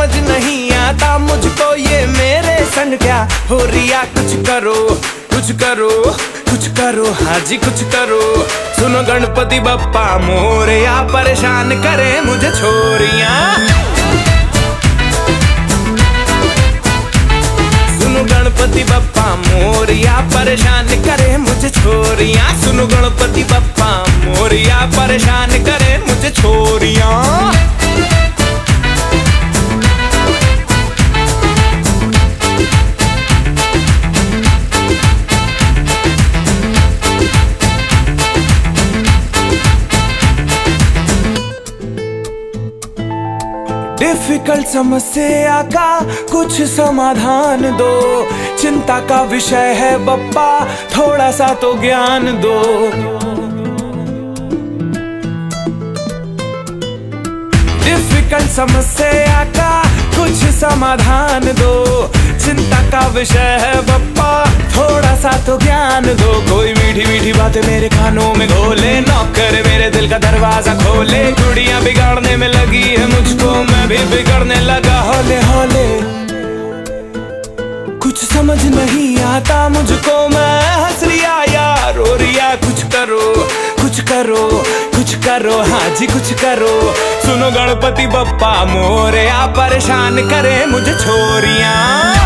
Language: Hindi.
समझ नहीं आता मुझको ये मेरे संग क्या हो रिया। कुछ करो कुछ करो कुछ करो, हाँ जी कुछ करो। सुनो गणपति बप्पा मोरया, परेशान करे मुझे छोरियां। सुनो गणपति बप्पा मोरया, परेशान करे मुझे छोरियां। सुनो गणपति बप्पा मोरया, परेशान करे मुझे छोरियां। डिफिकल्ट समस्या का कुछ समाधान दो, चिंता का विषय है बप्पा थोड़ा सा तो ज्ञान दो। डिफिकल्ट समस्या का कुछ समाधान दो, चिंता का विषय है बप्पा थोड़ा सा तो ज्ञान दो। कोई मीठी मीठी बातें मेरे कानों में घोले, नौकर मेरे दिल का दरवाजा खोले। गुड़ियां बिगाड़ने में लगी है मुझको, मैं भी बिगड़ने लगा हौले हौले। कुछ समझ नहीं आता मुझको, मैं हंस रिया या रो रिया। कुछ करो कुछ करो कुछ करो, हाँ जी कुछ करो। सुनो गणपति बप्पा मोरया, परेशान करे मुझे छोरियां।